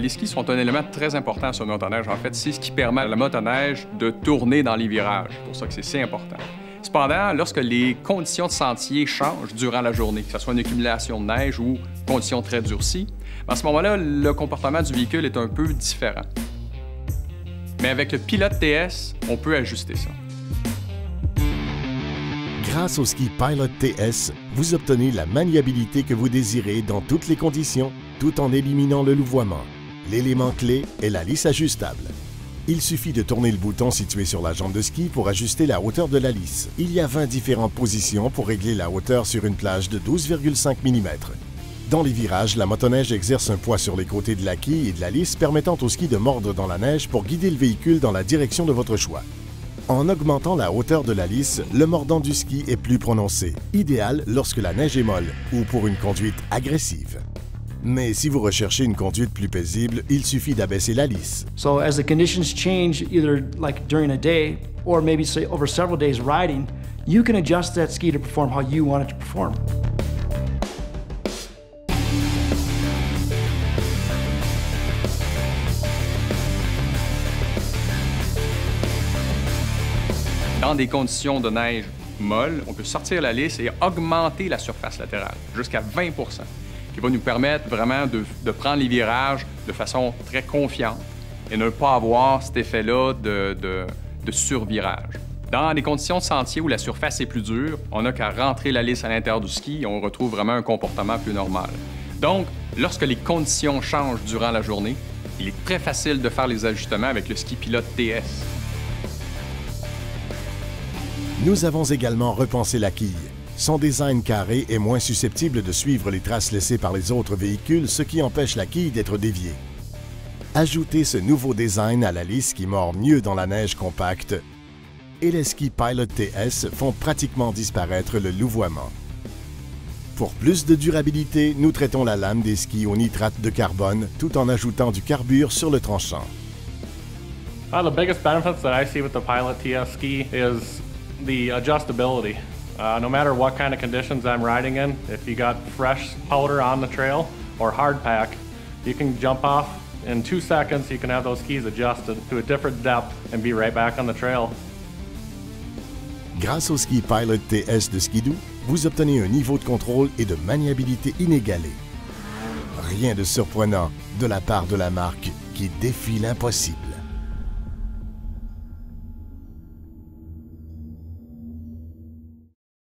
Les skis sont un élément très important sur une motoneige. En fait, c'est ce qui permet à la motoneige de tourner dans les virages. C'est pour ça que c'est si important. Cependant, lorsque les conditions de sentier changent durant la journée, que ce soit une accumulation de neige ou conditions très durcies, à ce moment-là, le comportement du véhicule est un peu différent. Mais avec le Pilote TS, on peut ajuster ça. Grâce au ski Pilot TS, vous obtenez la maniabilité que vous désirez dans toutes les conditions, tout en éliminant le louvoiement. L'élément clé est la lisse ajustable. Il suffit de tourner le bouton situé sur la jambe de ski pour ajuster la hauteur de la lisse. Il y a 20 différentes positions pour régler la hauteur sur une plage de 12,5 mm. Dans les virages, la motoneige exerce un poids sur les côtés de la quille et de la lisse permettant au ski de mordre dans la neige pour guider le véhicule dans la direction de votre choix. En augmentant la hauteur de la lisse, le mordant du ski est plus prononcé, idéal lorsque la neige est molle ou pour une conduite agressive. Mais si vous recherchez une conduite plus paisible, il suffit d'abaisser la lisse. So as the conditions change, either like during a day or maybe say over several days riding, you can adjust that ski to perform how you want it to perform. Dans des conditions de neige molle, on peut sortir la lisse et augmenter la surface latérale jusqu'à 20 qui va nous permettre vraiment de prendre les virages de façon très confiante et ne pas avoir cet effet-là de survirage. Dans des conditions de sentier où la surface est plus dure, on n'a qu'à rentrer la lisse à l'intérieur du ski et on retrouve vraiment un comportement plus normal. Donc, lorsque les conditions changent durant la journée, il est très facile de faire les ajustements avec le ski Pilote TS. Nous avons également repensé la quille. Son design carré est moins susceptible de suivre les traces laissées par les autres véhicules, ce qui empêche la quille d'être déviée. Ajoutez ce nouveau design à la lisse qui mord mieux dans la neige compacte et les skis Pilot TS font pratiquement disparaître le louvoiement. Pour plus de durabilité, nous traitons la lame des skis au nitrate de carbone tout en ajoutant du carbure sur le tranchant. The biggest benefits that I see with the Pilot TS ski is the adjustability. No matter what kind of conditions I'm riding in, if you got fresh powder on the trail or hard pack, you can jump off in 2 seconds. You can have those skis adjusted to a different depth and be right back on the trail. Grâce au ski Pilot TS de Ski-Doo, vous obtenez un niveau de contrôle et de maniabilité inégalé. Rien de surprenant de la part de la marque qui défie l'impossible.